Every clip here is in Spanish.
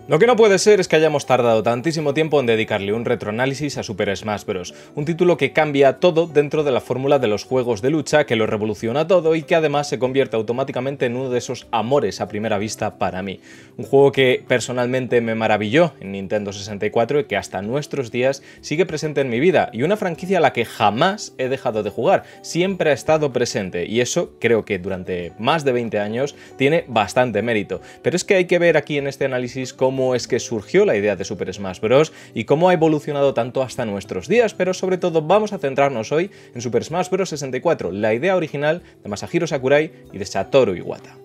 Lo que no puede ser es que hayamos tardado tantísimo tiempo en dedicarle un retroanálisis a Super Smash Bros., un título que cambia todo dentro de la fórmula de los juegos de lucha, que lo revoluciona todo y que además se convierte automáticamente en uno de esos amores a primera vista para mí. Un juego que personalmente me maravilló en Nintendo 64 y que hasta nuestros días sigue presente en mi vida, y una franquicia a la que jamás he dejado de jugar, siempre ha estado presente, y eso creo que durante más de 20 años tiene bastante mérito. Pero es que hay que ver aquí en este análisis cómo es que surgió la idea de Super Smash Bros. Y cómo ha evolucionado tanto hasta nuestros días, pero sobre todo vamos a centrarnos hoy en Super Smash Bros. 64, la idea original de Masahiro Sakurai y de Satoru Iwata.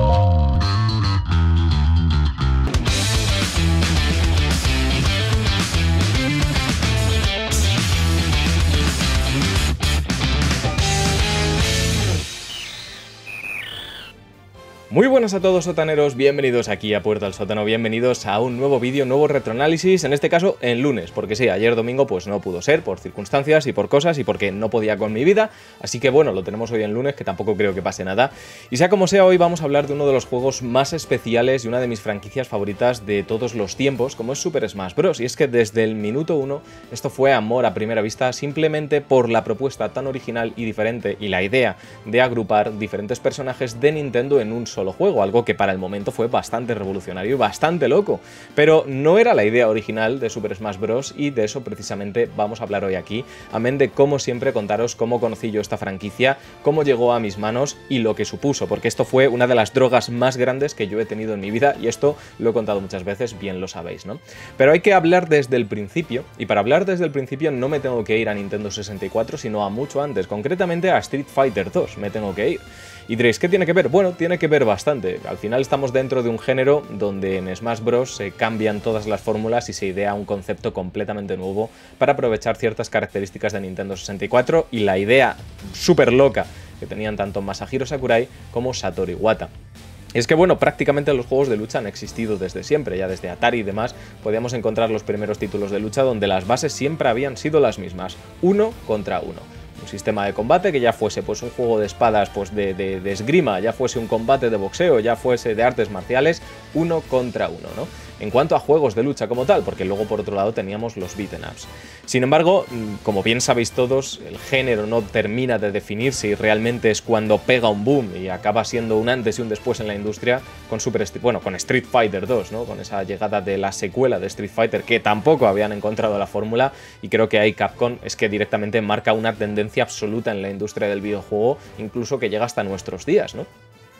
Muy buenas a todos, sotaneros, bienvenidos aquí a Puerta al Sótano, bienvenidos a un nuevo vídeo, nuevo retroanálisis, en este caso en lunes, porque sí, ayer domingo pues no pudo ser, por circunstancias y por cosas y porque no podía con mi vida, así que bueno, lo tenemos hoy en lunes, que tampoco creo que pase nada, y sea como sea, hoy vamos a hablar de uno de los juegos más especiales y una de mis franquicias favoritas de todos los tiempos, como es Super Smash Bros., y es que desde el minuto 1 esto fue amor a primera vista, simplemente por la propuesta tan original y diferente y la idea de agrupar diferentes personajes de Nintendo en un solo juego, algo que para el momento fue bastante revolucionario y bastante loco, pero no era la idea original de Super Smash Bros. Y de eso precisamente vamos a hablar hoy aquí, amén de como siempre contaros cómo conocí yo esta franquicia, cómo llegó a mis manos y lo que supuso, porque esto fue una de las drogas más grandes que yo he tenido en mi vida, y esto lo he contado muchas veces, bien lo sabéis, ¿no? Pero hay que hablar desde el principio, y para hablar desde el principio no me tengo que ir a Nintendo 64, sino a mucho antes, concretamente a Street Fighter 2 me tengo que ir. Y diréis, ¿qué tiene que ver? Bueno, tiene que ver bastante. Al final estamos dentro de un género donde en Smash Bros. Se cambian todas las fórmulas y se idea un concepto completamente nuevo para aprovechar ciertas características de Nintendo 64 y la idea súper loca que tenían tanto Masahiro Sakurai como Satoru Iwata. Y es que bueno, prácticamente los juegos de lucha han existido desde siempre, ya desde Atari y demás podíamos encontrar los primeros títulos de lucha donde las bases siempre habían sido las mismas, 1 contra 1. Un sistema de combate que ya fuese pues un juego de espadas pues de esgrima, ya fuese un combate de boxeo, ya fuese de artes marciales, 1 contra 1, ¿no? En cuanto a juegos de lucha como tal, porque luego por otro lado teníamos los beat'em ups. Sin embargo, como bien sabéis todos, el género no termina de definirse y realmente es cuando pega un boom y acaba siendo un antes y un después en la industria con con Street Fighter 2, ¿no? Con esa llegada de la secuela de Street Fighter, que tampoco habían encontrado la fórmula, y creo que ahí Capcom es que directamente marca una tendencia absoluta en la industria del videojuego, incluso que llega hasta nuestros días, ¿no?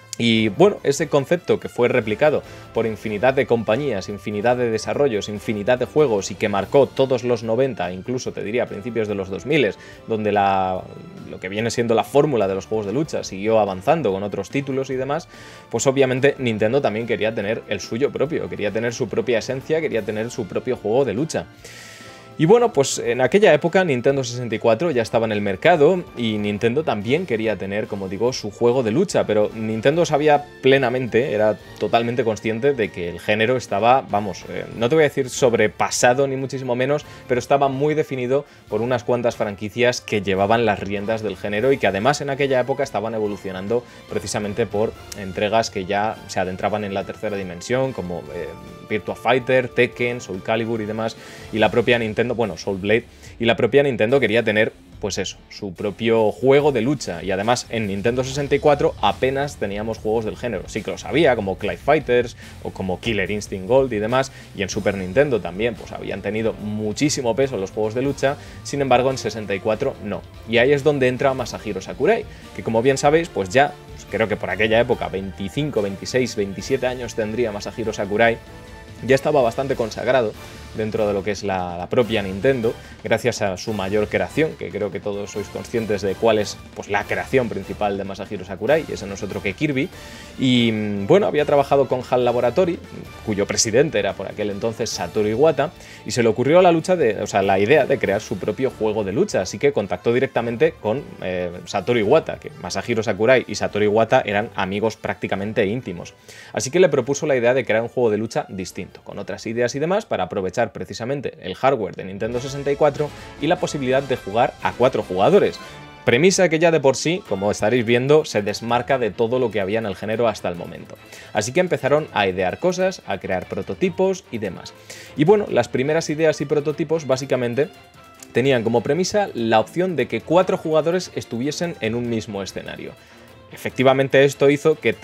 Y bueno, ese concepto que fue replicado por infinidad de compañías, infinidad de desarrollos, infinidad de juegos y que marcó todos los 90, incluso te diría a principios de los 2000, donde lo que viene siendo la fórmula de los juegos de lucha siguió avanzando con otros títulos y demás, pues obviamente Nintendo también quería tener el suyo propio, quería tener su propia esencia, quería tener su propio juego de lucha. Y bueno, pues en aquella época Nintendo 64 ya estaba en el mercado y Nintendo también quería tener, como digo, su juego de lucha, pero Nintendo sabía plenamente, era totalmente consciente de que el género estaba, vamos, no te voy a decir sobrepasado ni muchísimo menos, pero estaba muy definido por unas cuantas franquicias que llevaban las riendas del género y que además en aquella época estaban evolucionando precisamente por entregas que ya se adentraban en la tercera dimensión, como Virtua Fighter, Tekken, Soul Calibur y demás, y la propia Nintendo, bueno, Soul Blade, y la propia Nintendo quería tener, pues eso, su propio juego de lucha, y además en Nintendo 64 apenas teníamos juegos del género, sí que los había, como Clay Fighters o como Killer Instinct Gold y demás, y en Super Nintendo también, pues habían tenido muchísimo peso los juegos de lucha, sin embargo en 64 no, y ahí es donde entra Masahiro Sakurai, que como bien sabéis, pues ya, pues creo que por aquella época, 25, 26, 27 años tendría Masahiro Sakurai, ya estaba bastante consagrado dentro de lo que es la propia Nintendo, gracias a su mayor creación, que creo que todos sois conscientes de cuál es pues, la creación principal de Masahiro Sakurai, y ese no es otro que Kirby, y bueno, había trabajado con HAL Laboratory, cuyo presidente era por aquel entonces Satoru Iwata, y se le ocurrió la idea de crear su propio juego de lucha, así que contactó directamente con Satoru Iwata, que Masahiro Sakurai y Satoru Iwata eran amigos prácticamente íntimos, así que le propuso la idea de crear un juego de lucha distinto, con otras ideas y demás, para aprovechar precisamente el hardware de Nintendo 64 y la posibilidad de jugar a 4 jugadores. Premisa que ya de por sí, como estaréis viendo, se desmarca de todo lo que había en el género hasta el momento. Así que empezaron a idear cosas, a crear prototipos y demás. Y bueno, las primeras ideas y prototipos básicamente tenían como premisa la opción de que 4 jugadores estuviesen en un mismo escenario. Efectivamente esto hizo que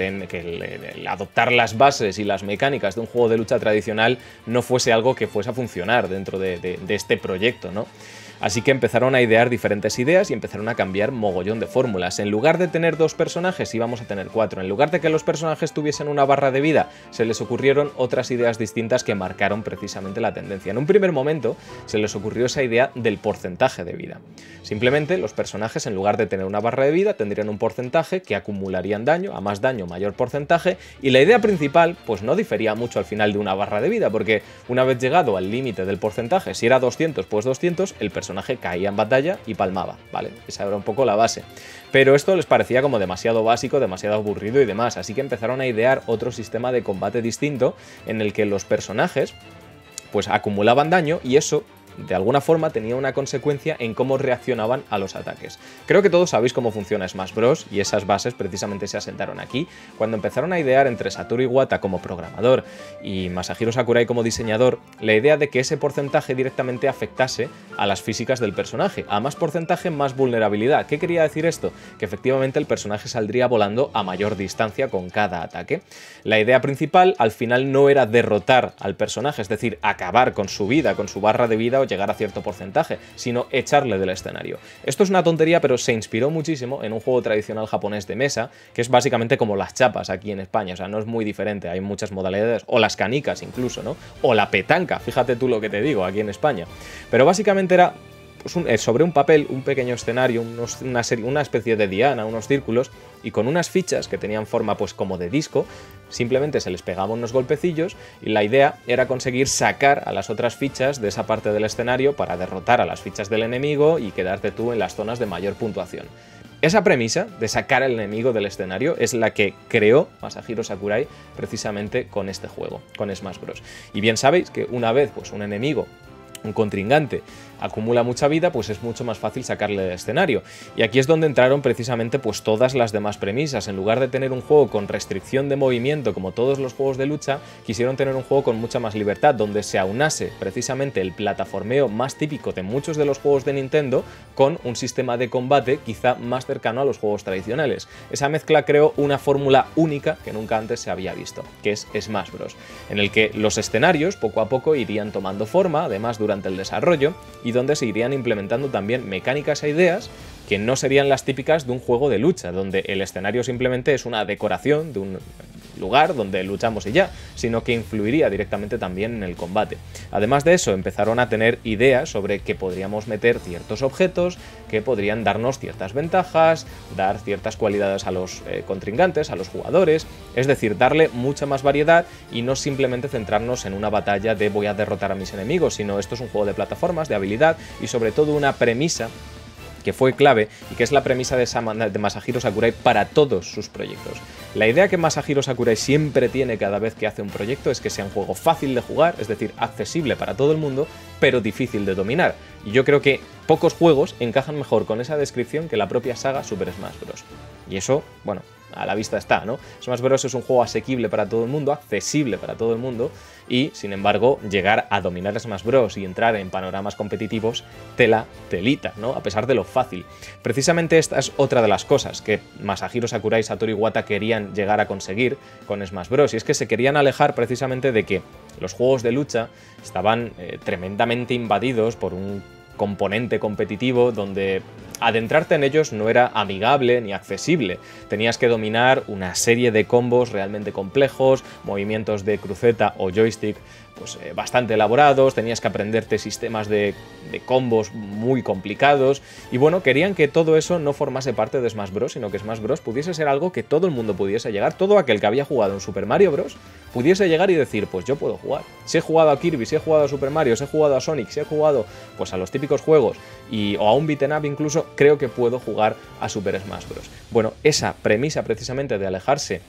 el adoptar las bases y las mecánicas de un juego de lucha tradicional no fuese algo que fuese a funcionar dentro de este proyecto, ¿no? Así que empezaron a idear diferentes ideas y empezaron a cambiar mogollón de fórmulas. En lugar de tener 2 personajes íbamos a tener 4. En lugar de que los personajes tuviesen una barra de vida, se les ocurrieron otras ideas distintas que marcaron precisamente la tendencia. En un primer momento se les ocurrió esa idea del porcentaje de vida. Simplemente los personajes, en lugar de tener una barra de vida, tendrían un porcentaje que acumularían daño, a más daño mayor porcentaje, y la idea principal pues no difería mucho al final de una barra de vida, porque una vez llegado al límite del porcentaje, si era 200 pues 200, el personaje caía en batalla y palmaba, ¿vale? Esa era un poco la base. Pero esto les parecía como demasiado básico, demasiado aburrido y demás, así que empezaron a idear otro sistema de combate distinto en el que los personajes pues acumulaban daño y eso de alguna forma tenía una consecuencia en cómo reaccionaban a los ataques. Creo que todos sabéis cómo funciona Smash Bros. Y esas bases precisamente se asentaron aquí, cuando empezaron a idear entre Satoru Iwata como programador y Masahiro Sakurai como diseñador, la idea de que ese porcentaje directamente afectase a las físicas del personaje. A más porcentaje, más vulnerabilidad. ¿Qué quería decir esto? Que efectivamente el personaje saldría volando a mayor distancia con cada ataque. La idea principal al final no era derrotar al personaje, es decir, acabar con su vida, con su barra de vida o llegar a cierto porcentaje, sino echarle del escenario. Esto es una tontería, pero se inspiró muchísimo en un juego tradicional japonés de mesa, que es básicamente como las chapas aquí en España, o sea, no es muy diferente, hay muchas modalidades, o las canicas incluso, ¿no? O la petanca, fíjate tú lo que te digo, aquí en España. Pero básicamente era pues sobre un papel, un pequeño escenario, una especie de diana, unos círculos, y con unas fichas que tenían forma pues como de disco, simplemente se les pegaban unos golpecillos y la idea era conseguir sacar a las otras fichas de esa parte del escenario para derrotar a las fichas del enemigo y quedarte tú en las zonas de mayor puntuación. Esa premisa de sacar al enemigo del escenario es la que creó Masahiro Sakurai precisamente con este juego, con Smash Bros. Y bien sabéis que una vez pues un enemigo, un contrincante, acumula mucha vida, pues es mucho más fácil sacarle del escenario. Y aquí es donde entraron precisamente pues todas las demás premisas. En lugar de tener un juego con restricción de movimiento como todos los juegos de lucha, quisieron tener un juego con mucha más libertad, donde se aunase precisamente el plataformeo más típico de muchos de los juegos de Nintendo con un sistema de combate quizá más cercano a los juegos tradicionales. Esa mezcla creó una fórmula única que nunca antes se había visto, que es Smash Bros., en el que los escenarios poco a poco irían tomando forma, además durante el desarrollo, y donde se irían implementando también mecánicas e ideas que no serían las típicas de un juego de lucha, donde el escenario simplemente es una decoración de un lugar donde luchamos y ya, sino que influiría directamente también en el combate. Además de eso, empezaron a tener ideas sobre que podríamos meter ciertos objetos que podrían darnos ciertas ventajas, dar ciertas cualidades a los contrincantes, a los jugadores, es decir, darle mucha más variedad y no simplemente centrarnos en una batalla de voy a derrotar a mis enemigos, sino esto es un juego de plataformas, de habilidad y sobre todo una premisa que fue clave y que es la premisa de Masahiro Sakurai para todos sus proyectos. La idea que Masahiro Sakurai siempre tiene cada vez que hace un proyecto es que sea un juego fácil de jugar, es decir, accesible para todo el mundo, pero difícil de dominar. Y yo creo que pocos juegos encajan mejor con esa descripción que la propia saga Super Smash Bros. Y eso, bueno, a la vista está, ¿no? Smash Bros. Es un juego asequible para todo el mundo, accesible para todo el mundo, y, sin embargo, llegar a dominar Smash Bros. Y entrar en panoramas competitivos, telita, ¿no? A pesar de lo fácil. Precisamente esta es otra de las cosas que Masahiro Sakurai y Satoru Iwata querían llegar a conseguir con Smash Bros. Y es que se querían alejar precisamente de que los juegos de lucha estaban tremendamente invadidos por un componente competitivo donde adentrarte en ellos no era amigable ni accesible. Tenías que dominar una serie de combos realmente complejos, movimientos de cruceta o joystick pues bastante elaborados, tenías que aprenderte sistemas de combos muy complicados y bueno, querían que todo eso no formase parte de Smash Bros, sino que Smash Bros pudiese ser algo que todo el mundo pudiese llegar, todo aquel que había jugado en Super Mario Bros pudiese llegar y decir, pues yo puedo jugar. Si he jugado a Kirby, si he jugado a Super Mario, si he jugado a Sonic, si he jugado pues a los típicos juegos o a un beat'em up incluso, creo que puedo jugar a Super Smash Bros. Bueno, esa premisa precisamente de alejarse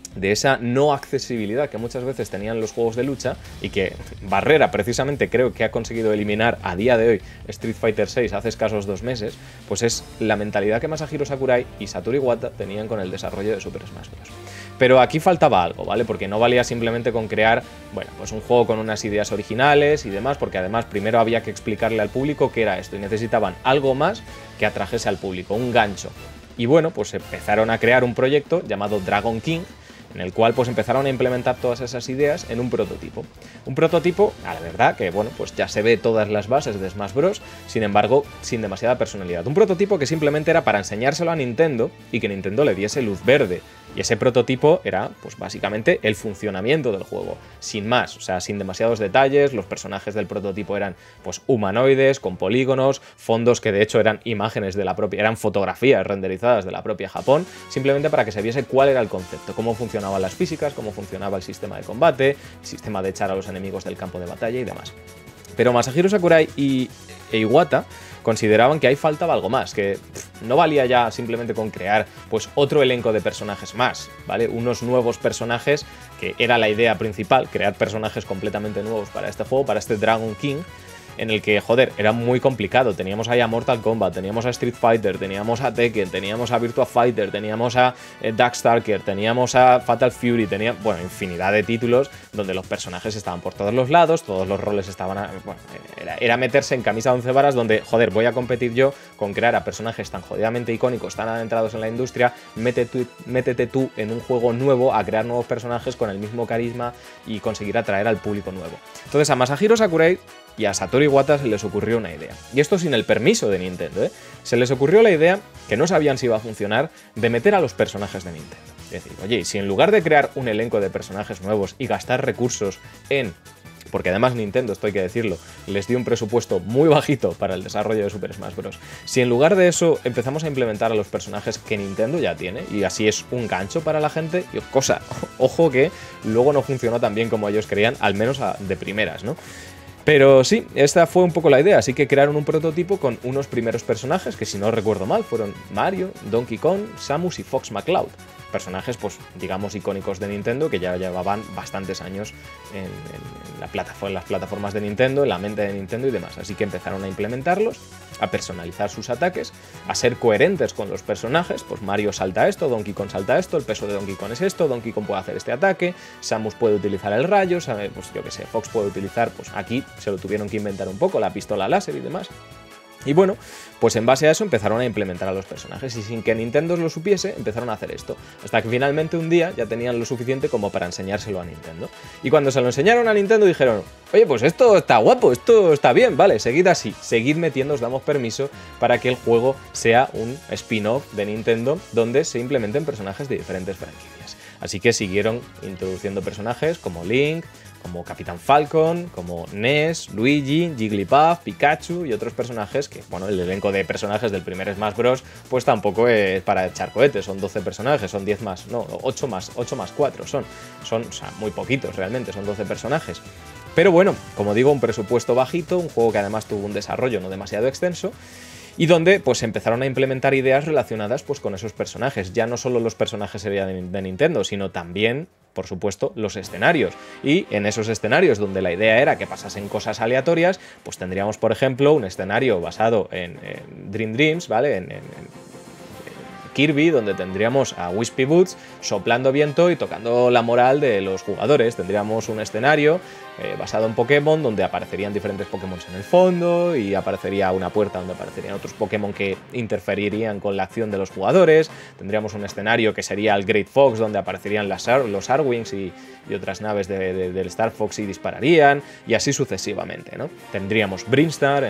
de esa no accesibilidad que muchas veces tenían los juegos de lucha y que Barrera precisamente creo que ha conseguido eliminar a día de hoy Street Fighter VI hace escasos 2 meses, pues es la mentalidad que Masahiro Sakurai y Satoru Iwata tenían con el desarrollo de Super Smash Bros. Pero aquí faltaba algo, ¿vale? Porque no valía simplemente con crear, bueno, pues un juego con unas ideas originales y demás, porque además primero había que explicarle al público qué era esto y necesitaban algo más que atrajese al público, un gancho. Y bueno, pues empezaron a crear un proyecto llamado Dragon King, en el cual pues empezaron a implementar todas esas ideas en un prototipo. Un prototipo, a la verdad, que bueno, pues ya se ve todas las bases de Smash Bros, sin embargo, sin demasiada personalidad. Un prototipo que simplemente era para enseñárselo a Nintendo y que Nintendo le diese luz verde. Y ese prototipo era, pues básicamente, el funcionamiento del juego, sin más, o sea, sin demasiados detalles. Los personajes del prototipo eran, pues, humanoides, con polígonos, fondos que de hecho eran imágenes de la propia, eran fotografías renderizadas de la propia Japón, simplemente para que se viese cuál era el concepto, cómo funcionaban las físicas, cómo funcionaba el sistema de combate, el sistema de echar a los enemigos del campo de batalla y demás. Pero Masahiro Sakurai e Iwata consideraban que ahí faltaba algo más, que no valía ya simplemente con crear pues otro elenco de personajes más, ¿vale? Unos nuevos personajes, que era la idea principal, crear personajes completamente nuevos para este juego, para este Dragon King, en el que, joder, era muy complicado. Teníamos ahí a Mortal Kombat, teníamos a Street Fighter, teníamos a Tekken, teníamos a Virtua Fighter, teníamos a Darkstalker, teníamos a Fatal Fury, bueno, infinidad de títulos donde los personajes estaban por todos los lados, todos los roles estaban... Bueno, era meterse en camisa de 11 varas donde, joder, voy a competir yo con crear a personajes tan jodidamente icónicos, tan adentrados en la industria, métete tú en un juego nuevo a crear nuevos personajes con el mismo carisma y conseguir atraer al público nuevo. Entonces a Masahiro Sakurai y a Satoru Iwata se les ocurrió una idea. Y esto sin el permiso de Nintendo, ¿eh? Se les ocurrió la idea, que no sabían si iba a funcionar, de meter a los personajes de Nintendo. Es decir, oye, si en lugar de crear un elenco de personajes nuevos y gastar recursos en... Porque además Nintendo, esto hay que decirlo, les dio un presupuesto muy bajito para el desarrollo de Super Smash Bros. Si en lugar de eso empezamos a implementar a los personajes que Nintendo ya tiene, y así es un gancho para la gente, y ojo que luego no funcionó tan bien como ellos creían, al menos de primeras, ¿no? Pero sí, esta fue un poco la idea, así que crearon un prototipo con unos primeros personajes que, si no recuerdo mal, fueron Mario, Donkey Kong, Samus y Fox McCloud. Personajes, pues, digamos, icónicos de Nintendo, que ya llevaban bastantes años en las plataformas de Nintendo, en la mente de Nintendo y demás. Así que empezaron a implementarlos, a personalizar sus ataques, a ser coherentes con los personajes. Pues Mario salta esto, Donkey Kong salta esto, el peso de Donkey Kong es esto, Donkey Kong puede hacer este ataque, Samus puede utilizar el rayo, pues yo qué sé, Fox puede utilizar, pues aquí se lo tuvieron que inventar un poco, la pistola láser y demás. Y bueno, pues en base a eso empezaron a implementar a los personajes y sin que Nintendo lo supiese, empezaron a hacer esto. Hasta que finalmente un día ya tenían lo suficiente como para enseñárselo a Nintendo. Y cuando se lo enseñaron a Nintendo dijeron, oye, pues esto está guapo, esto está bien, vale, seguid así, seguid metiendo, os damos permiso para que el juego sea un spin-off de Nintendo donde se implementen personajes de diferentes franquicias. Así que siguieron introduciendo personajes como Link, como Capitán Falcon, como Ness, Luigi, Jigglypuff, Pikachu y otros personajes que, bueno, el elenco de personajes del primer Smash Bros. Pues tampoco es para echar cohetes, son 12 personajes, son 10 más, no, 8 más 4 son, o sea, muy poquitos realmente, son 12 personajes. Pero bueno, como digo, un presupuesto bajito, un juego que además tuvo un desarrollo no demasiado extenso, y donde pues empezaron a implementar ideas relacionadas pues con esos personajes. Ya no solo los personajes serían de Nintendo, sino también, por supuesto, los escenarios. Y en esos escenarios donde la idea era que pasasen cosas aleatorias, pues tendríamos, por ejemplo, un escenario basado en Dream Dreams, ¿vale? En Kirby, donde tendríamos a Wispy Boots soplando viento y tocando la moral de los jugadores. Tendríamos un escenario basado en Pokémon, donde aparecerían diferentes Pokémon en el fondo y aparecería una puerta donde aparecerían otros Pokémon que interferirían con la acción de los jugadores. Tendríamos un escenario que sería el Great Fox, donde aparecerían los Arwings y otras naves del Star Fox y dispararían, y así sucesivamente, ¿no? Tendríamos Brinstar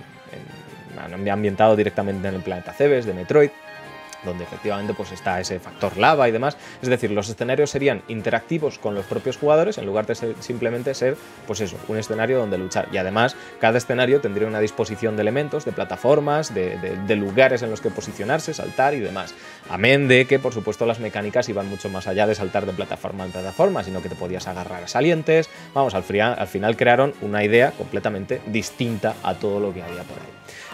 ambientado directamente en el planeta Cebes de Metroid, donde efectivamente pues está ese factor lava y demás. Es decir, los escenarios serían interactivos con los propios jugadores en lugar de simplemente ser, pues eso, un escenario donde luchar. Y además, cada escenario tendría una disposición de elementos, de plataformas, de lugares en los que posicionarse, saltar y demás. Amén de que, por supuesto, las mecánicas iban mucho más allá de saltar de plataforma en plataforma, sino que te podías agarrar a salientes. Vamos, al final crearon una idea completamente distinta a todo lo que había por ahí.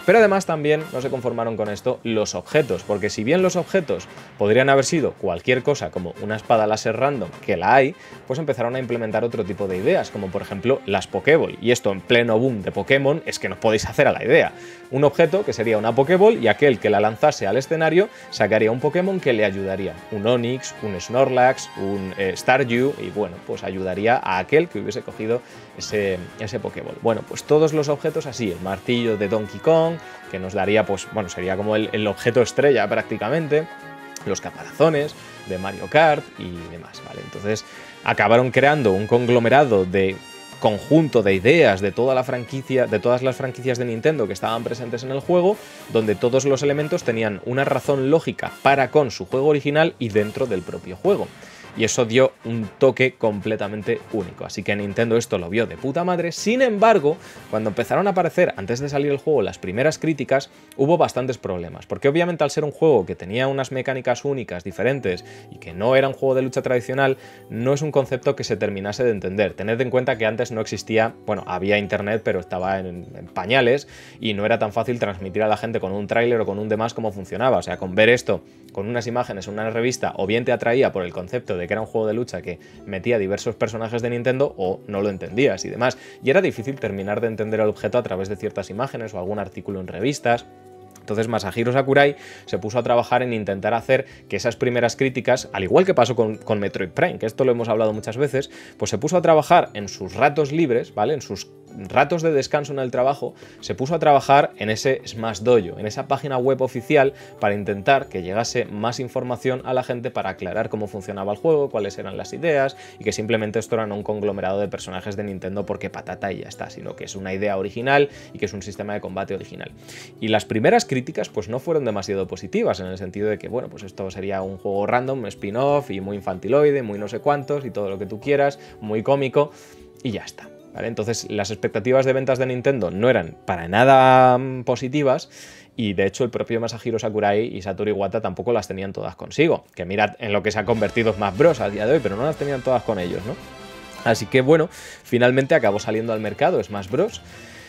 Pero además también no se conformaron con esto los objetos, porque si bien los objetos podrían haber sido cualquier cosa como una espada láser random, que la hay, pues empezaron a implementar otro tipo de ideas, como por ejemplo las Pokéball. Y esto en pleno boom de Pokémon es que no os podéis hacer a la idea. Un objeto que sería una Pokéball y aquel que la lanzase al escenario sacaría un Pokémon que le ayudaría. Un Onix, un Snorlax, un Staryu y bueno, pues ayudaría a aquel que hubiese cogido ese Pokéball. Bueno, pues todos los objetos así, el martillo de Donkey Kong, que nos daría, pues bueno, sería como el objeto estrella prácticamente, los caparazones de Mario Kart y demás, ¿vale? Entonces acabaron creando un conglomerado de conjunto de ideas de toda la franquicia, de todas las franquicias de Nintendo que estaban presentes en el juego, donde todos los elementos tenían una razón lógica para con su juego original y dentro del propio juego. Y eso dio un toque completamente único. Así que Nintendo esto lo vio de puta madre. Sin embargo, cuando empezaron a aparecer, antes de salir el juego, las primeras críticas, hubo bastantes problemas. Porque obviamente al ser un juego que tenía unas mecánicas únicas, diferentes, y que no era un juego de lucha tradicional, no es un concepto que se terminase de entender. Tened en cuenta que antes no existía, bueno, había internet, pero estaba en pañales, y no era tan fácil transmitir a la gente con un tráiler o con un demás cómo funcionaba. O sea, con ver esto con unas imágenes en una revista, o bien te atraía por el concepto de que era un juego de lucha que metía diversos personajes de Nintendo, o no lo entendías y demás. Y era difícil terminar de entender el objeto a través de ciertas imágenes o algún artículo en revistas. Entonces Masahiro Sakurai se puso a trabajar en intentar hacer que esas primeras críticas, al igual que pasó con Metroid Prime, que esto lo hemos hablado muchas veces, pues se puso a trabajar en sus ratos libres, ¿vale? En sus ratos de descanso en el trabajo, se puso a trabajar en ese Smash Dojo, en esa página web oficial, para intentar que llegase más información a la gente para aclarar cómo funcionaba el juego, cuáles eran las ideas, y que simplemente esto era no un conglomerado de personajes de Nintendo porque patata y ya está, sino que es una idea original y que es un sistema de combate original. Y las primeras críticas pues no fueron demasiado positivas, en el sentido de que, bueno, pues esto sería un juego random, un spin-off y muy infantiloide, muy no sé cuántos y todo lo que tú quieras, muy cómico y ya está. ¿Vale? Entonces las expectativas de ventas de Nintendo no eran para nada positivas, y de hecho el propio Masahiro Sakurai y Satoru Iwata tampoco las tenían todas consigo, que mirad en lo que se ha convertido Smash Bros. A día de hoy, pero no las tenían todas con ellos, ¿no? Así que bueno, finalmente acabó saliendo al mercado Smash Bros.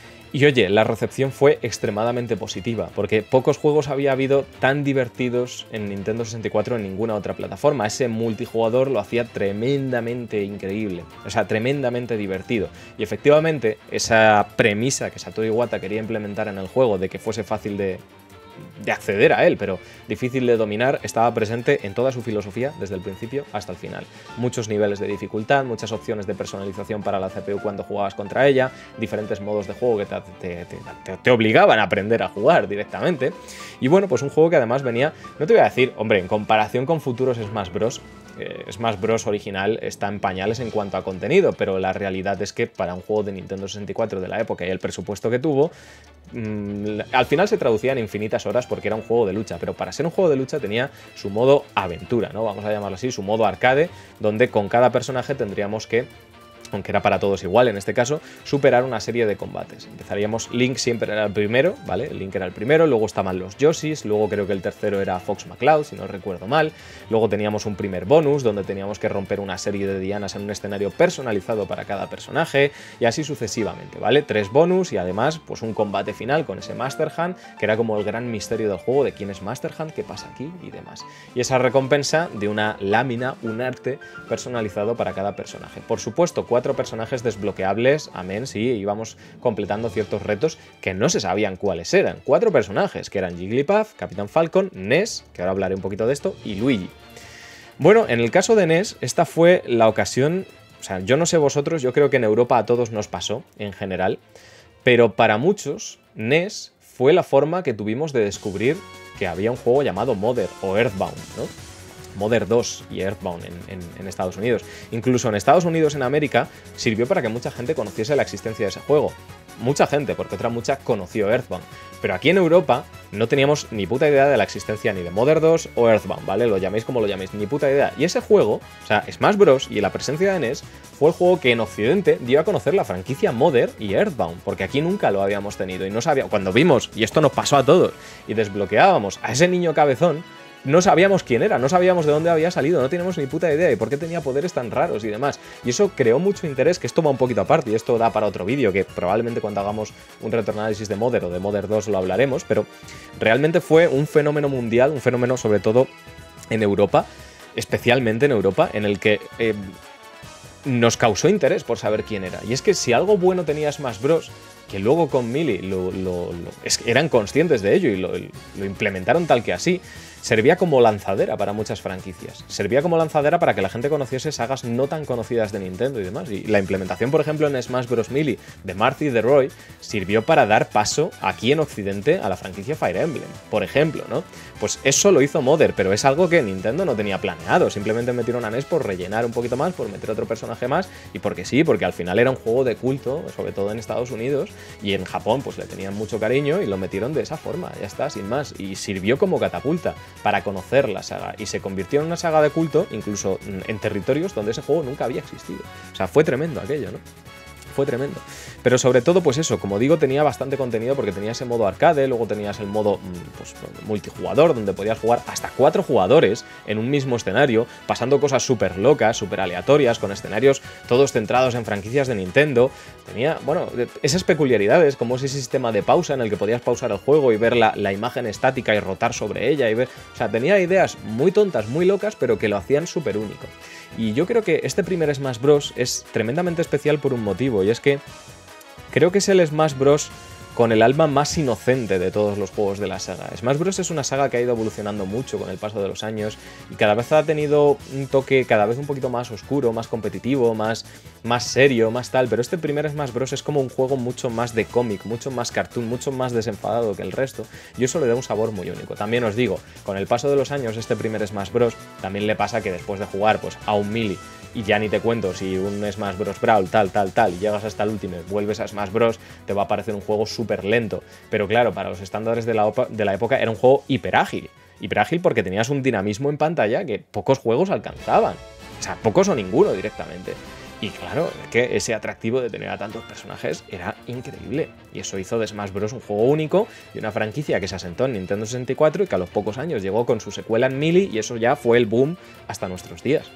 Y oye, la recepción fue extremadamente positiva, porque pocos juegos había habido tan divertidos en Nintendo 64 en ninguna otra plataforma. Ese multijugador lo hacía tremendamente increíble, o sea, tremendamente divertido. Y efectivamente, esa premisa que Satoru Iwata quería implementar en el juego, de que fuese fácil de acceder a él, pero difícil de dominar, estaba presente en toda su filosofía desde el principio hasta el final. Muchos niveles de dificultad, muchas opciones de personalización para la CPU cuando jugabas contra ella, diferentes modos de juego que te obligaban a aprender a jugar directamente. Y bueno, pues un juego que además venía, no te voy a decir, hombre, en comparación con futuros Smash Bros., Smash Bros. Original está en pañales en cuanto a contenido, pero la realidad es que para un juego de Nintendo 64 de la época y el presupuesto que tuvo, al final se traducía en infinitas horas porque era un juego de lucha, pero para ser un juego de lucha tenía su modo aventura, ¿no? Vamos a llamarlo así, su modo arcade, donde con cada personaje tendríamos que, aunque era para todos igual en este caso, superar una serie de combates. Empezaríamos, Link siempre era el primero, ¿vale? Link era el primero, luego estaban los Yoshis, luego creo que el tercero era Fox McCloud, si no recuerdo mal, luego teníamos un primer bonus donde teníamos que romper una serie de dianas en un escenario personalizado para cada personaje, y así sucesivamente, ¿vale? 3 bonus y además pues un combate final con ese Master Hand, que era como el gran misterio del juego, de quién es Master Hand, qué pasa aquí y demás. Y esa recompensa de una lámina, un arte personalizado para cada personaje. Por supuesto, 4 personajes desbloqueables, amén, sí, íbamos completando ciertos retos que no se sabían cuáles eran. 4 personajes, que eran Jigglypuff, Capitán Falcon, Ness, que ahora hablaré un poquito de esto, y Luigi. Bueno, en el caso de Ness, esta fue la ocasión, o sea, yo no sé vosotros, yo creo que en Europa a todos nos pasó, en general, pero para muchos, Ness fue la forma que tuvimos de descubrir que había un juego llamado Mother o Earthbound, ¿no? Mother 2 y Earthbound en Estados Unidos. Incluso en Estados Unidos, en América, sirvió para que mucha gente conociese la existencia de ese juego. Mucha gente, porque otra mucha conoció Earthbound. Pero aquí en Europa no teníamos ni puta idea de la existencia ni de Mother 2 o Earthbound, ¿vale? Lo llaméis como lo llaméis, ni puta idea. Y ese juego, o sea, Smash Bros. Y la presencia de NES, fue el juego que en Occidente dio a conocer la franquicia Mother y Earthbound, porque aquí nunca lo habíamos tenido y no sabíamos. Cuando vimos, y esto nos pasó a todos, y desbloqueábamos a ese niño cabezón, no sabíamos quién era, no sabíamos de dónde había salido, no teníamos ni puta idea y por qué tenía poderes tan raros y demás. Y eso creó mucho interés, que esto va un poquito aparte y esto da para otro vídeo, que probablemente cuando hagamos un retroanálisis de Mother o de Mother 2 lo hablaremos, pero realmente fue un fenómeno mundial, un fenómeno sobre todo en Europa, especialmente en Europa, en el que nos causó interés por saber quién era. Y es que si algo bueno tenía Smash Bros., que luego con Melee eran conscientes de ello y lo implementaron tal que así, servía como lanzadera para muchas franquicias. Servía como lanzadera para que la gente conociese sagas no tan conocidas de Nintendo y demás. Y la implementación, por ejemplo, en Smash Bros. Melee de Marth y de Roy sirvió para dar paso aquí en Occidente a la franquicia Fire Emblem, por ejemplo, ¿no? Pues eso lo hizo Mother, pero es algo que Nintendo no tenía planeado. Simplemente metieron a NES por rellenar un poquito más, por meter otro personaje más y porque sí, porque al final era un juego de culto, sobre todo en Estados Unidos, y en Japón pues le tenían mucho cariño y lo metieron de esa forma, ya está, sin más. Y sirvió como catapulta para conocer la saga y se convirtió en una saga de culto incluso en territorios donde ese juego nunca había existido. O sea, fue tremendo aquello, ¿no? Fue tremendo. Pero sobre todo, pues eso, como digo, tenía bastante contenido porque tenía ese modo arcade, luego tenías el modo pues, multijugador, donde podías jugar hasta 4 jugadores en un mismo escenario, pasando cosas súper locas, súper aleatorias, con escenarios todos centrados en franquicias de Nintendo. Tenía, bueno, esas peculiaridades, como ese sistema de pausa en el que podías pausar el juego y ver la imagen estática y rotar sobre ella y ver... O sea, tenía ideas muy tontas, muy locas, pero que lo hacían súper único. Y yo creo que este primer Smash Bros. Es tremendamente especial por un motivo, y es que creo que es el Smash Bros. Con el alma más inocente de todos los juegos de la saga. Smash Bros. Es una saga que ha ido evolucionando mucho con el paso de los años y cada vez ha tenido un toque cada vez un poquito más oscuro, más competitivo, más serio, más tal, pero este primer Smash Bros. Es como un juego mucho más de cómic, mucho más cartoon, mucho más desenfadado que el resto, y eso le da un sabor muy único. También os digo, con el paso de los años este primer Smash Bros. También le pasa que después de jugar pues, a un Melee, y ya ni te cuento si un Smash Bros. Brawl tal, y llegas hasta el último, vuelves a Smash Bros., te va a parecer un juego súper lento. Pero claro, para los estándares de la época era un juego hiperágil. Hiperágil porque tenías un dinamismo en pantalla que pocos juegos alcanzaban. O sea, pocos o ninguno directamente. Y claro, es que ese atractivo de tener a tantos personajes era increíble. Y eso hizo de Smash Bros. Un juego único y una franquicia que se asentó en Nintendo 64 y que a los pocos años llegó con su secuela en Melee, y eso ya fue el boom hasta nuestros días.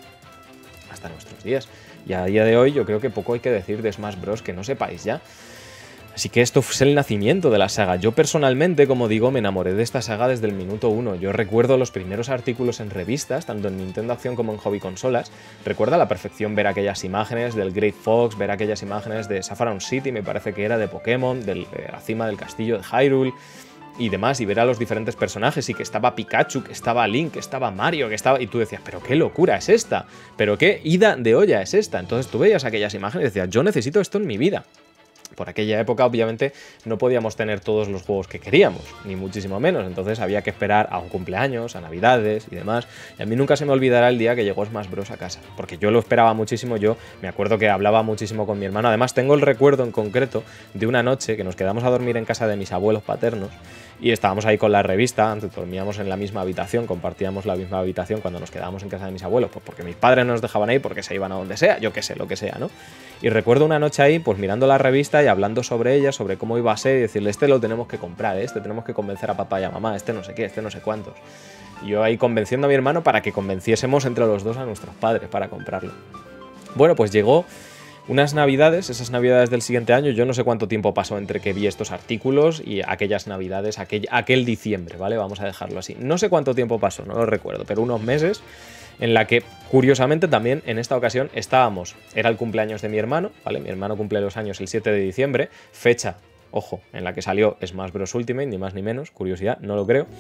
Y a día de hoy yo creo que poco hay que decir de Smash Bros. Que no sepáis ya. Así que esto fue el nacimiento de la saga. Yo personalmente, como digo, me enamoré de esta saga desde el minuto 1. Yo recuerdo los primeros artículos en revistas, tanto en Nintendo Acción como en Hobby Consolas. Recuerdo a la perfección ver aquellas imágenes del Great Fox, ver aquellas imágenes de Saffron City, me parece que era de Pokémon, de la cima del castillo de Hyrule y demás, y ver a los diferentes personajes, y que estaba Pikachu, que estaba Link, que estaba Mario, que estaba... Y tú decías, pero qué locura es esta, pero qué ida de olla es esta. Entonces tú veías aquellas imágenes y decías, yo necesito esto en mi vida. Por aquella época, obviamente, no podíamos tener todos los juegos que queríamos, ni muchísimo menos. Entonces había que esperar a un cumpleaños, a Navidades y demás. Y a mí nunca se me olvidará el día que llegó Smash Bros. A casa, porque yo lo esperaba muchísimo. Yo me acuerdo que hablaba muchísimo con mi hermano. Además, tengo el recuerdo en concreto de una noche que nos quedamos a dormir en casa de mis abuelos paternos y estábamos ahí con la revista. Antes dormíamos en la misma habitación, compartíamos la misma habitación cuando nos quedábamos en casa de mis abuelos, pues porque mis padres no nos dejaban ir, porque se iban a donde sea, yo qué sé, lo que sea, ¿no? Y recuerdo una noche ahí, pues mirando la revista y hablando sobre ella, sobre cómo iba a ser, y decirle, este lo tenemos que comprar, este tenemos que convencer a papá y a mamá, este no sé qué, este no sé cuántos. Y yo ahí convenciendo a mi hermano para que convenciésemos entre los dos a nuestros padres para comprarlo. Bueno, pues llegó unas navidades, esas navidades del siguiente año. Yo no sé cuánto tiempo pasó entre que vi estos artículos y aquellas navidades, aquel diciembre, ¿vale? Vamos a dejarlo así. No sé cuánto tiempo pasó, no lo recuerdo, pero unos meses en la que, curiosamente, también en esta ocasión estábamos. Era el cumpleaños de mi hermano, ¿vale? Mi hermano cumple los años el 7 de diciembre, fecha, ojo, en la que salió Smash Bros. Ultimate, ni más ni menos, curiosidad, no lo creo.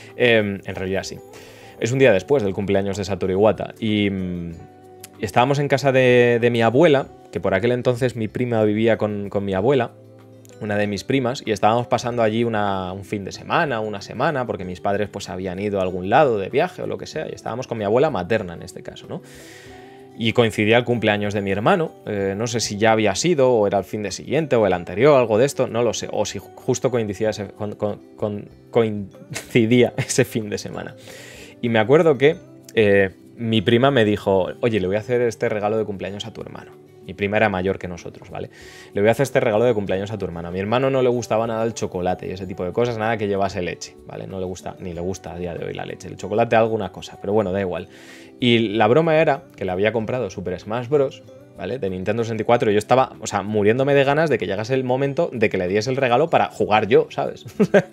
En realidad sí. Es un día después del cumpleaños de Satoru Iwata y estábamos en casa de mi abuela, que por aquel entonces mi prima vivía con mi abuela, una de mis primas, y estábamos pasando allí un fin de semana, una semana, porque mis padres pues habían ido a algún lado de viaje o lo que sea, y estábamos con mi abuela materna en este caso, ¿no? Y coincidía el cumpleaños de mi hermano, no sé si ya había sido, o era el fin de siguiente, o el anterior, algo de esto, no lo sé, o si justo coincidía ese fin de semana. Y me acuerdo que mi prima me dijo, oye, le voy a hacer este regalo de cumpleaños a tu hermano. Mi prima era mayor que nosotros, ¿vale? Le voy a hacer este regalo de cumpleaños a tu hermano. A mi hermano no le gustaba nada el chocolate y ese tipo de cosas, nada que llevase leche, ¿vale? No le gusta, ni le gusta a día de hoy la leche. El chocolate alguna cosa, pero bueno, da igual. Y la broma era que le había comprado Super Smash Bros., ¿vale? De Nintendo 64. Y yo estaba, o sea, muriéndome de ganas de que llegase el momento de que le diese el regalo para jugar yo, ¿sabes?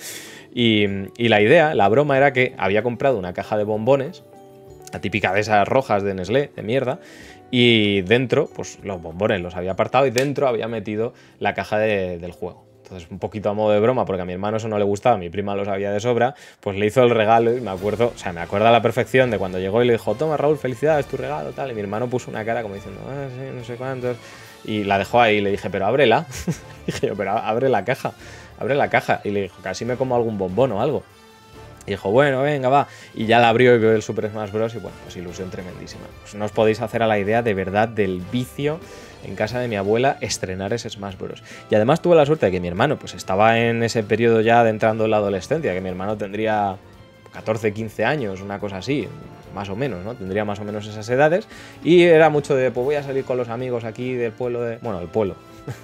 y la idea, la broma era que había comprado una caja de bombones, la típica de esas rojas de Nestlé, de mierda, y dentro, pues los bombones los había apartado y dentro había metido la caja del juego. Entonces, un poquito a modo de broma, porque a mi hermano eso no le gustaba, a mi prima lo sabía de sobra, pues le hizo el regalo y me acuerdo, o sea, me acuerdo a la perfección de cuando llegó y le dijo, toma Raúl, felicidades, tu regalo, tal, y mi hermano puso una cara como diciendo, sí, no sé cuántos, y la dejó ahí y le dije, pero ábrela. Dije yo, pero abre la caja, y le dijo, casi me como algún bombón o algo. Y dijo, bueno, venga, va. Y ya la abrió y vio el Super Smash Bros. Y bueno, pues ilusión tremendísima. Pues no os podéis hacer a la idea de verdad del vicio en casa de mi abuela estrenar ese Smash Bros. Y además tuve la suerte de que mi hermano pues estaba en ese periodo ya de entrando en la adolescencia, que mi hermano tendría 14, 15 años, una cosa así, más o menos, ¿no? Tendría más o menos esas edades. Y era mucho de, pues voy a salir con los amigos aquí del pueblo bueno, del pueblo,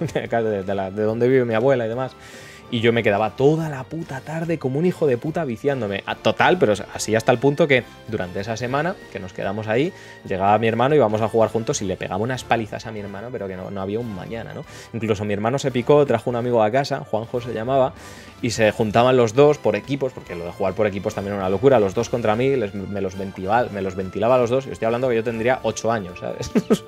de donde vive mi abuela y demás. Y yo me quedaba toda la puta tarde como un hijo de puta viciándome. Total, pero así hasta el punto que durante esa semana que nos quedamos ahí, llegaba mi hermano y íbamos a jugar juntos y le pegaba unas palizas a mi hermano, pero que no había un mañana, ¿no? Incluso mi hermano se picó, trajo un amigo a casa, Juanjo se llamaba, y se juntaban los dos por equipos, porque lo de jugar por equipos también era una locura, los dos contra mí, me los ventilaba a los dos, y estoy hablando que yo tendría 8 años, ¿sabes?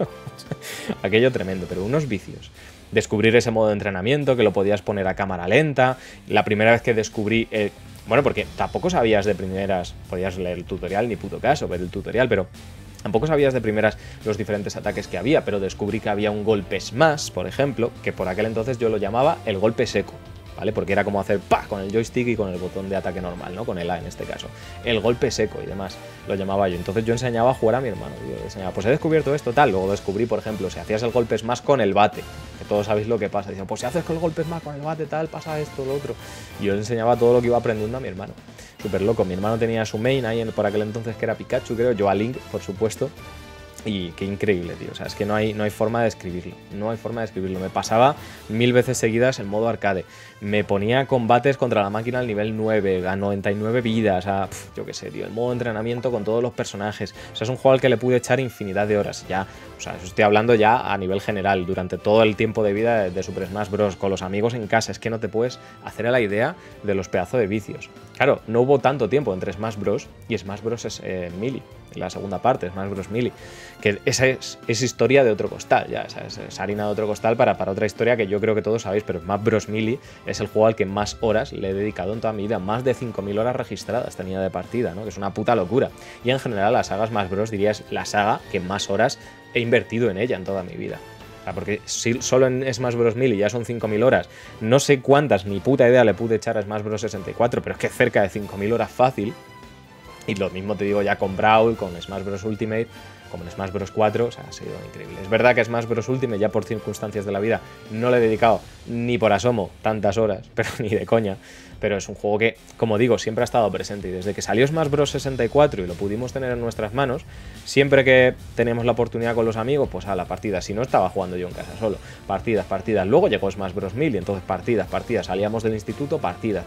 Aquello tremendo, pero unos vicios. Descubrir ese modo de entrenamiento, que lo podías poner a cámara lenta. La primera vez que descubrí... bueno, porque tampoco sabías de primeras... Podías leer el tutorial, ni puto caso ver el tutorial, pero... Tampoco sabías de primeras los diferentes ataques que había, pero descubrí que había un golpe smash, por ejemplo, que por aquel entonces yo lo llamaba el golpe seco, ¿vale? Porque era como hacer ¡pah! Con el joystick y con el botón de ataque normal, ¿no? Con el A en este caso. El golpe seco y demás, lo llamaba yo. Entonces yo enseñaba a jugar a mi hermano. Yo le enseñaba, pues he descubierto esto, tal. Luego descubrí, por ejemplo, si hacías el golpe smash con el bate, que todos sabéis lo que pasa. Dicen, pues si haces con el golpe smash con el bate, tal, pasa esto, lo otro. Y yo le enseñaba todo lo que iba aprendiendo a mi hermano. Súper loco. Mi hermano tenía su main ahí por aquel entonces que era Pikachu, creo. Yo a Link, por supuesto. Y qué increíble, tío. O sea, es que no hay forma de describirlo. No hay forma de describirlo. Me pasaba 1000 veces seguidas en modo arcade. Me ponía combates contra la máquina al nivel 9, a 99 vidas, yo qué sé, tío. El modo de entrenamiento con todos los personajes. O sea, es un juego al que le pude echar infinidad de horas. Ya, o sea, estoy hablando ya a nivel general. Durante todo el tiempo de vida de Super Smash Bros. Con los amigos en casa. Es que no te puedes hacer a la idea de los pedazos de vicios. Claro, no hubo tanto tiempo entre Smash Bros. Y Smash Bros. Melee. La segunda parte, Smash Bros. Melee. Que esa es historia de otro costal, ya, es harina de otro costal para otra historia que yo creo que todos sabéis, pero Smash Bros. Melee es el juego al que más horas le he dedicado en toda mi vida, más de 5000 horas registradas tenía de partida, ¿no? Que es una puta locura. Y en general la saga Smash Bros. Diría es la saga que más horas he invertido en ella en toda mi vida. O sea, porque si solo en Smash Bros. Melee ya son 5000 horas, no sé cuántas, ni puta idea le pude echar a Smash Bros. 64, pero es que cerca de 5000 horas fácil. Y lo mismo te digo ya con Brawl, con Smash Bros. Ultimate, como en Smash Bros. 4, o sea, ha sido increíble. Es verdad que Smash Bros. Ultimate, ya por circunstancias de la vida, no le he dedicado ni por asomo tantas horas, pero ni de coña. Pero es un juego que, como digo, siempre ha estado presente. Y desde que salió Smash Bros. 64 y lo pudimos tener en nuestras manos, siempre que teníamos la oportunidad con los amigos, pues a la partida. Si no, estaba jugando yo en casa solo. Partidas. Luego llegó Smash Bros. 1000 y entonces partidas. Salíamos del instituto, partidas.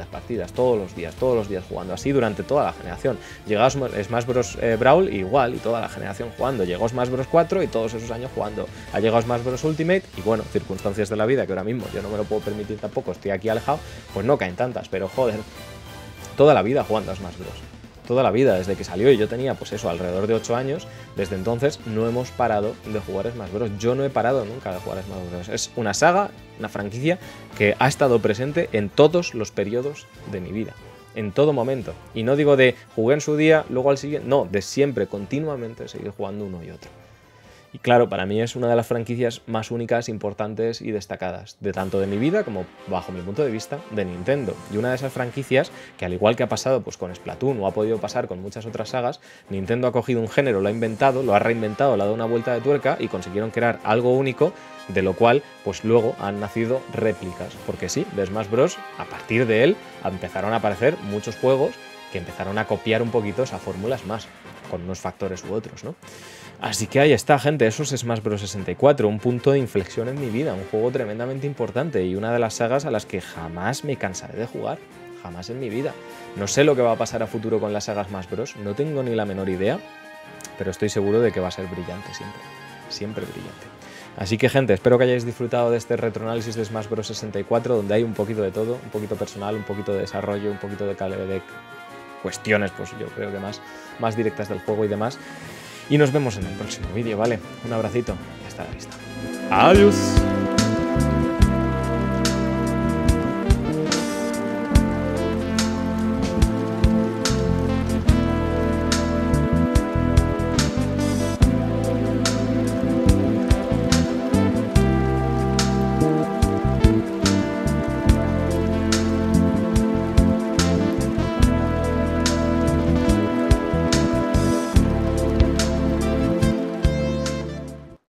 Todos los días jugando. Así durante toda la generación. Llegó Smash Bros. Brawl igual, y toda la generación jugando. Llegó Smash Bros. 4 y todos esos años jugando. Ha llegado Smash Bros. Ultimate y bueno, circunstancias de la vida que ahora mismo yo no me lo puedo permitir tampoco, estoy aquí alejado, pues no caen tantas, pero joder, toda la vida jugando a Smash Bros. Toda la vida, desde que salió, y yo tenía pues eso, alrededor de 8 años, desde entonces no hemos parado de jugar a Smash Bros. Yo no he parado nunca de jugar a Smash Bros. Es una saga, una franquicia que ha estado presente en todos los periodos de mi vida. En todo momento. Y no digo de jugué en su día, luego al siguiente. No, de siempre, continuamente seguir jugando uno y otro. Y claro, para mí es una de las franquicias más únicas, importantes y destacadas, de tanto de mi vida como, bajo mi punto de vista, de Nintendo. Y una de esas franquicias que, al igual que ha pasado pues, con Splatoon o ha podido pasar con muchas otras sagas, Nintendo ha cogido un género, lo ha inventado, lo ha reinventado, le ha dado una vuelta de tuerca y consiguieron crear algo único, de lo cual pues luego han nacido réplicas. Porque sí, de Smash Bros., a partir de él empezaron a aparecer muchos juegos que empezaron a copiar un poquito esa fórmula Smash, con unos factores u otros, ¿no? Así que ahí está, gente, eso es Smash Bros. 64, un punto de inflexión en mi vida, un juego tremendamente importante y una de las sagas a las que jamás me cansaré de jugar, jamás en mi vida. No sé lo que va a pasar a futuro con las sagas Smash Bros, no tengo ni la menor idea, pero estoy seguro de que va a ser brillante siempre, siempre brillante. Así que, gente, espero que hayáis disfrutado de este retroanálisis de Smash Bros. 64, donde hay un poquito de todo, un poquito personal, un poquito de desarrollo, un poquito de cuestiones, pues yo creo que más directas del juego y demás. Y nos vemos en el próximo vídeo, ¿vale? Un abracito y hasta la vista. ¡Adiós!